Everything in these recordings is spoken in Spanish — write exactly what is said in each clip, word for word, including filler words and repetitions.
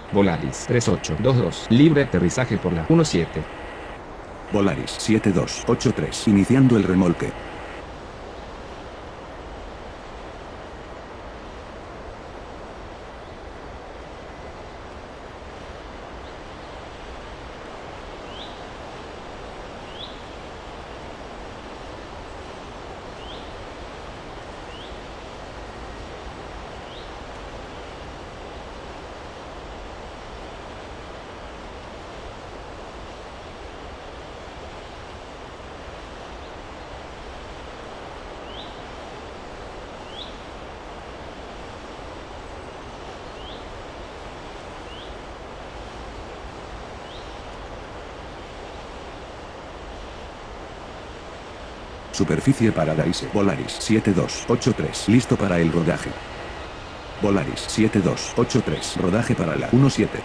Volaris tres ocho dos dos, libre aterrizaje por la uno siete. Volaris siete dos ocho tres, iniciando el remolque. Superficie Paradise. Volaris siete dos ocho tres, listo para el rodaje. Volaris siete dos ocho tres, rodaje para la uno siete.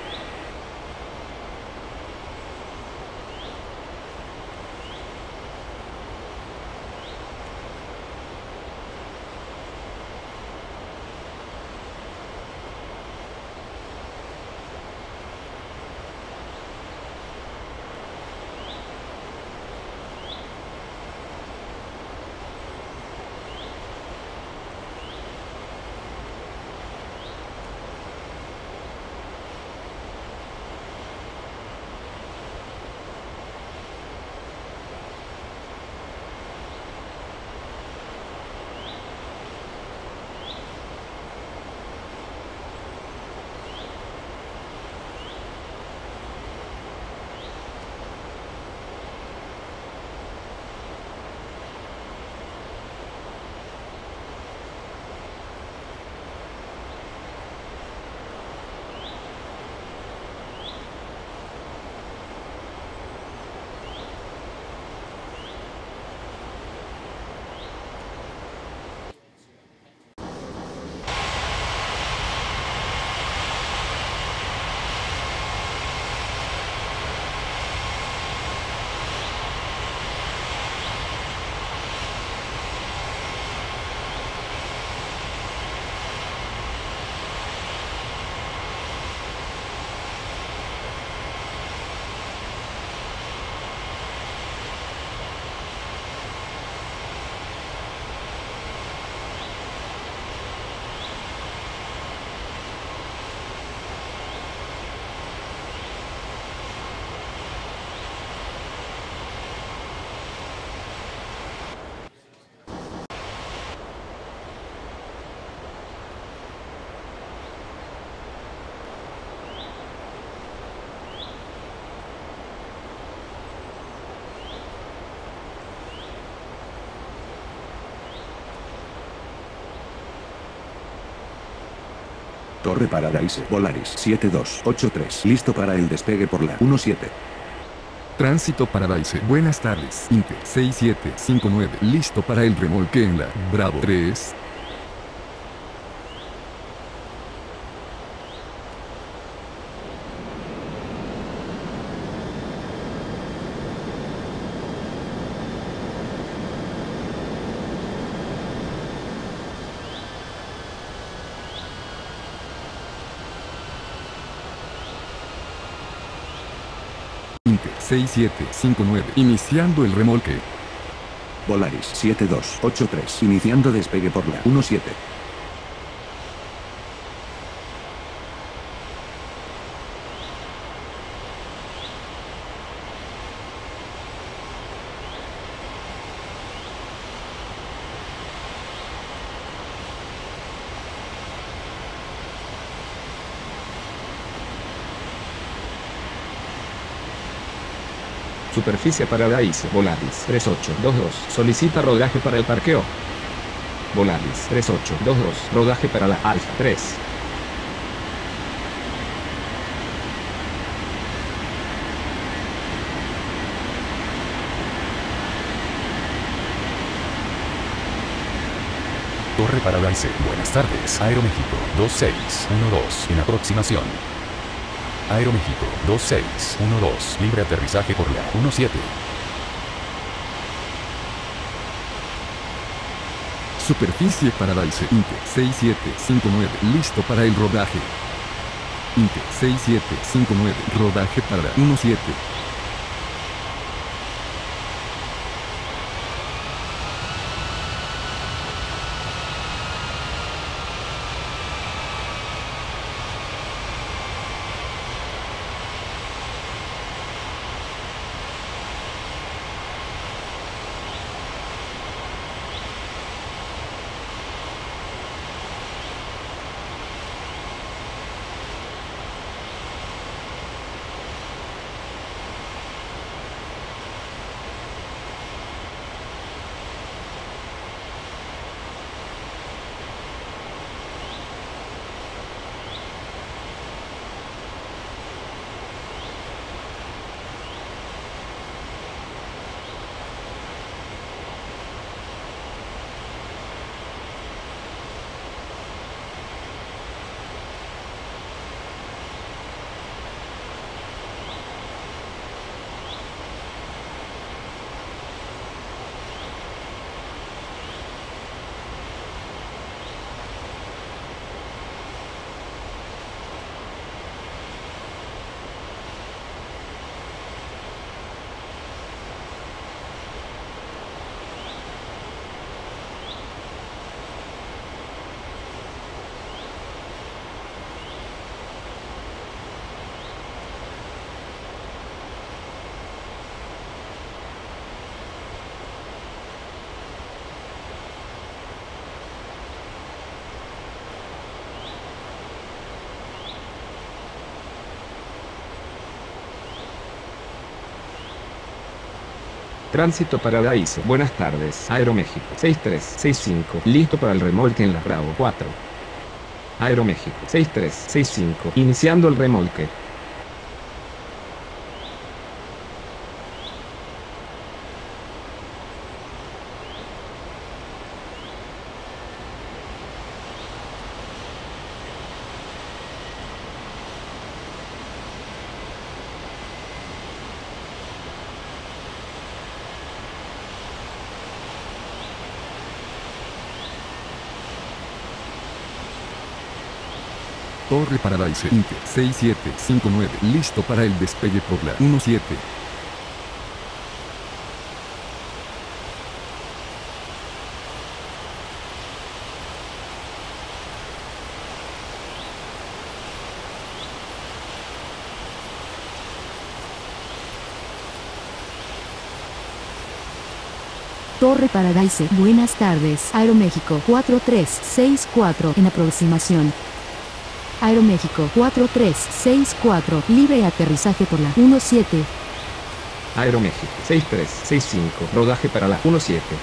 Torre Paradise. Volaris siete dos ocho tres, listo para el despegue por la uno siete. Tránsito Paradise. Buenas tardes. Inter seis siete cinco nueve, listo para el remolque en la Bravo tres. Inter seis siete cinco nueve, iniciando el remolque. Volaris siete dos ocho tres, iniciando despegue por la uno siete. Superficie Paradise. Volaris tres ocho dos dos, solicita rodaje para el parqueo. Volaris tres ocho dos dos, rodaje para la Alfa tres. Torre Paradise. Buenas tardes. Aeroméxico dos seis uno dos, en aproximación. Aeroméxico dos seis uno dos, libre aterrizaje por la uno siete. Superficie Paradise. Inter seis siete cinco nueve, listo para el rodaje. Inter seis siete cinco nueve. Rodaje para la uno siete. Tránsito Paradise. Buenas tardes. Aeroméxico. seis tres seis cinco. Listo para el remolque en la Bravo cuatro. Aeroméxico. seis tres seis cinco. Iniciando el remolque. Torre Paradise Inter seis siete cinco nueve. Listo para el despegue por la uno siete. Torre Paradise. Buenas tardes. Aeroméxico cuatro tres seis cuatro en aproximación. Aeroméxico cuatro tres seis cuatro. Libre aterrizaje por la uno siete. Aeroméxico seis tres seis cinco. Rodaje para la uno siete.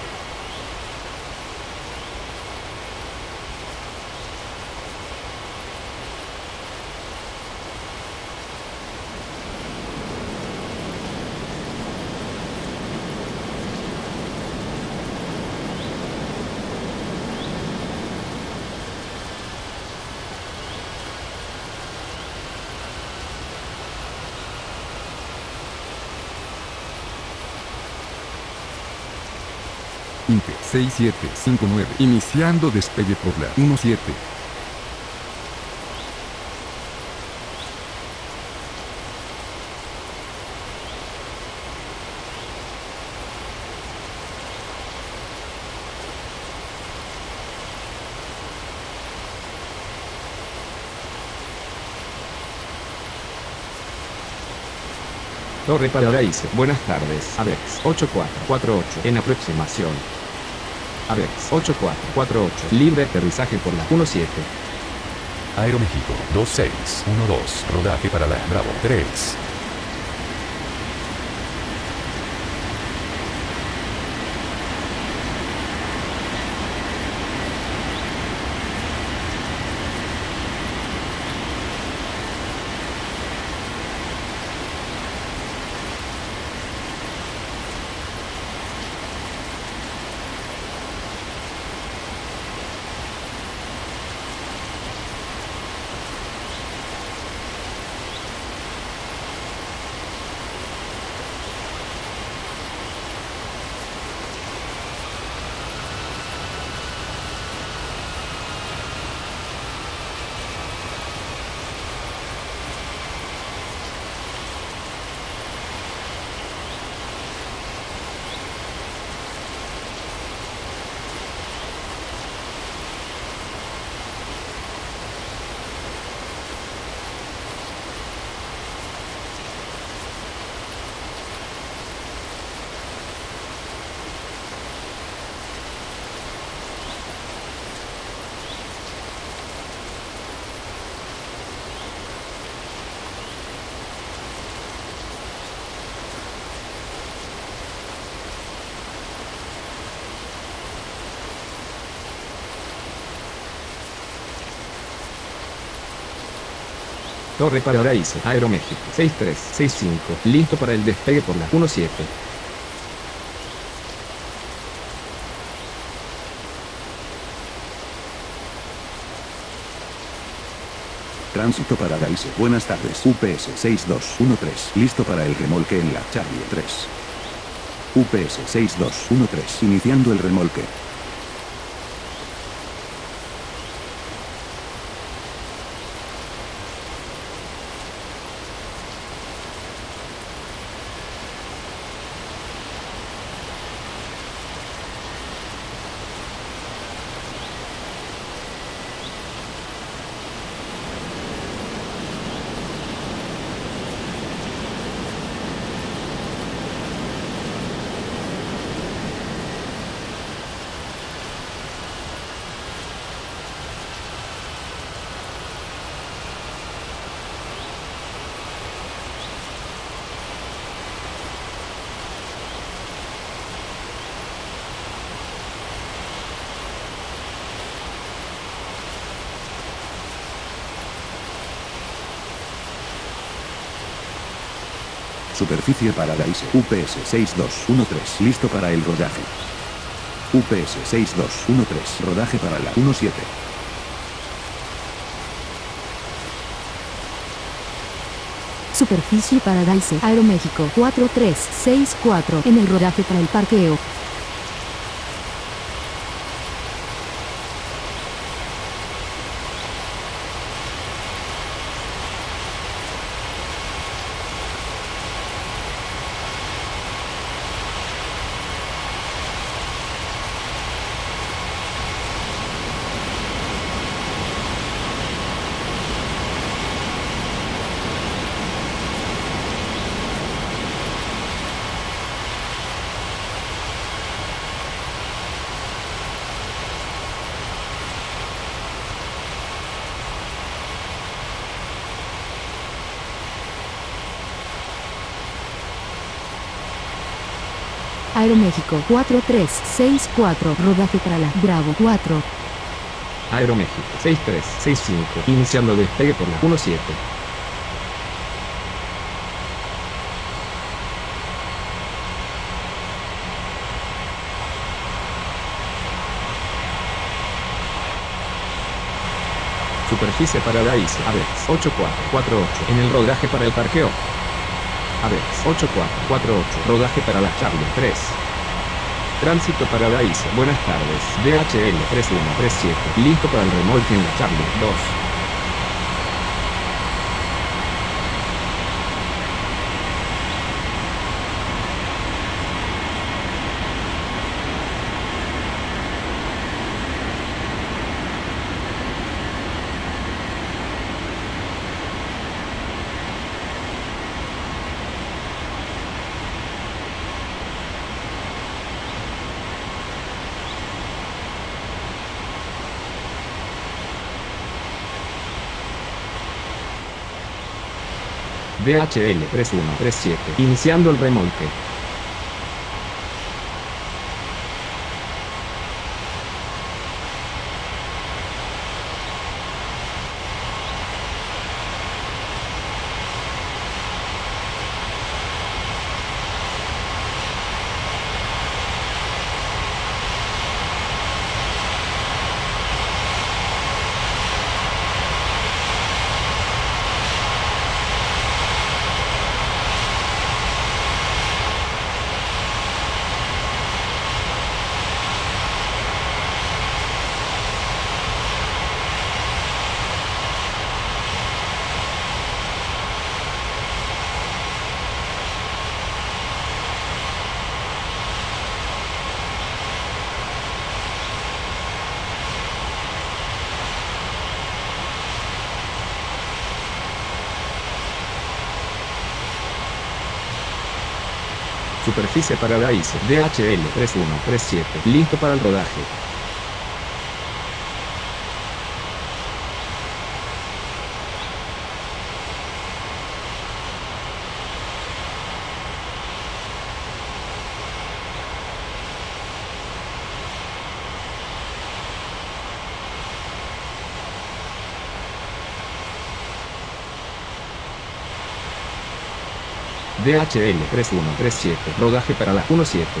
Inter seis siete cinco nueve. Iniciando despegue por la uno siete. Torre Paradise. Buenas tardes. Avex ocho cuatro cuatro ocho en aproximación. Avex ocho cuatro cuatro ocho. Libre aterrizaje por la uno siete. Aeroméxico dos seis uno dos. Rodaje para la Bravo tres. Torre Paraíso, Aeroméxico, seis tres seis cinco, listo para el despegue por la uno siete. Tránsito Paradise. Buenas tardes. U P S seis dos uno tres. Listo para el remolque en la Charlie tres. U P S seis dos uno tres. Iniciando el remolque. Superficie Paradise. U P S seis dos uno tres. Listo para el rodaje. U P S seis dos uno tres. Rodaje para la uno siete. Superficie Paradise, Aeroméxico cuatro tres seis cuatro en el rodaje para el parqueo. Aeroméxico cuatro tres seis cuatro, rodaje para la Bravo cuatro. Aeroméxico, seis tres seis cinco, iniciando despegue por la uno siete. Superficie Paradise, Avex, ocho cuatro cuatro ocho, en el rodaje para el parqueo. Avex, ocho cuatro cuatro ocho, rodaje para la Charlie tres. Tránsito Paradise, buenas tardes, D H L tres uno tres siete, listo para el remolque en la Charlie dos. D H L tres uno tres siete, iniciando el remolque. Superficie Paradise, D H L tres uno tres siete, listo para el rodaje. D H L tres uno tres siete, rodaje para la uno siete.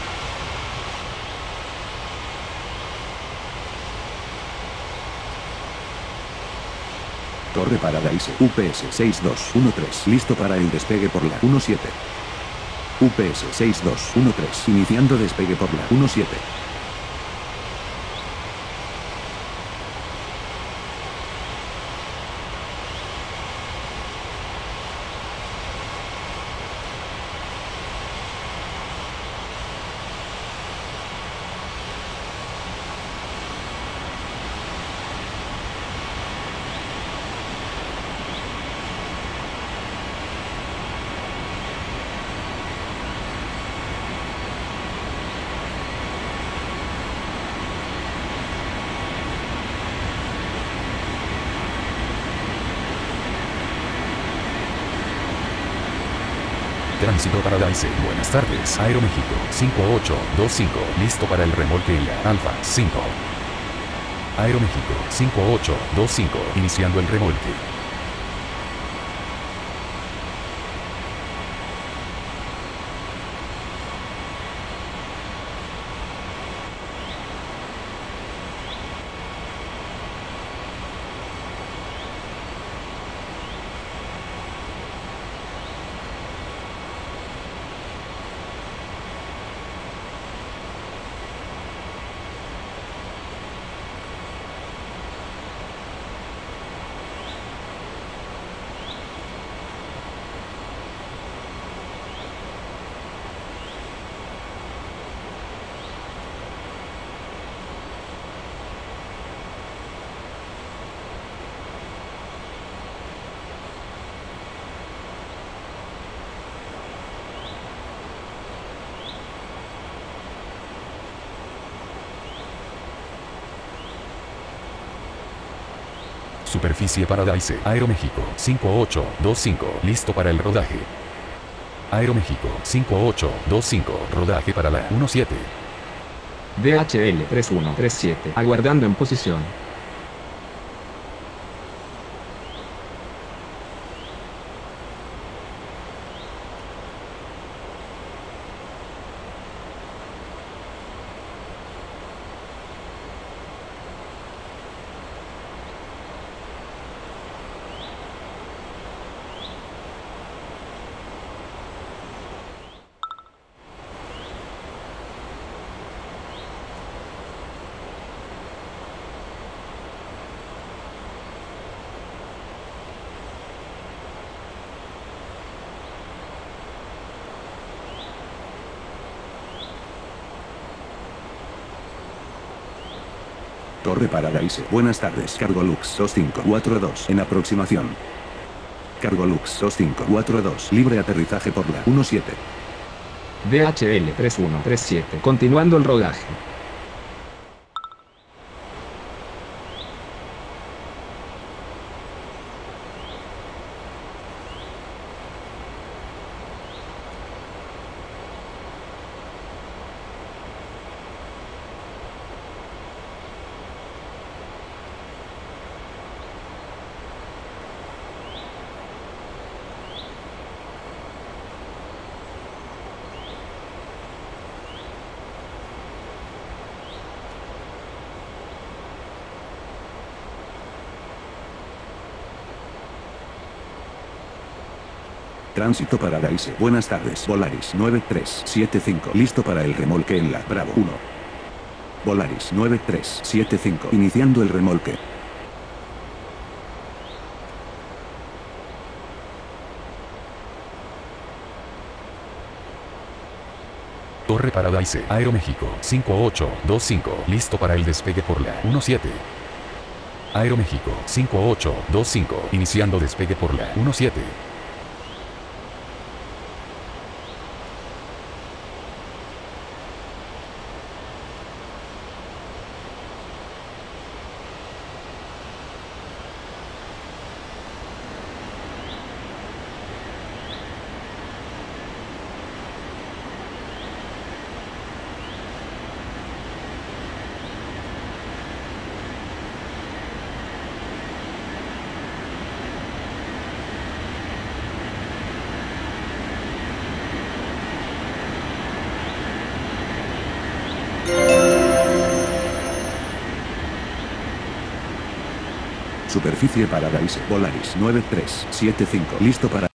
Torre Paradise, U P S seis dos uno tres, listo para el despegue por la uno siete. U P S seis dos uno tres, iniciando despegue por la uno siete. Tránsito Paradise, buenas tardes, Aeroméxico cinco ocho dos cinco, listo para el remolque en la Alfa cinco. Aeroméxico cinco ocho dos cinco, iniciando el remolque. Superficie Paradise, Aeroméxico cinco ocho dos cinco, listo para el rodaje. Aeroméxico cinco ocho dos cinco, rodaje para la uno siete. D H L tres uno tres siete, aguardando en posición. Torre Paradise, buenas tardes, Cargolux dos cinco cuatro dos, en aproximación. Cargolux dos cinco cuatro dos, libre aterrizaje por la uno siete. D H L tres uno tres siete, continuando el rodaje. Tránsito Paradise, buenas tardes, Volaris nueve tres siete cinco, listo para el remolque en la Bravo uno. Volaris nueve tres siete cinco, iniciando el remolque. Torre Paradise, Aeroméxico cinco ocho dos cinco, listo para el despegue por la uno siete. Aeroméxico cinco ocho dos cinco, iniciando despegue por la uno siete. Superficie Paradise. Volaris nueve tres siete cinco. Listo para...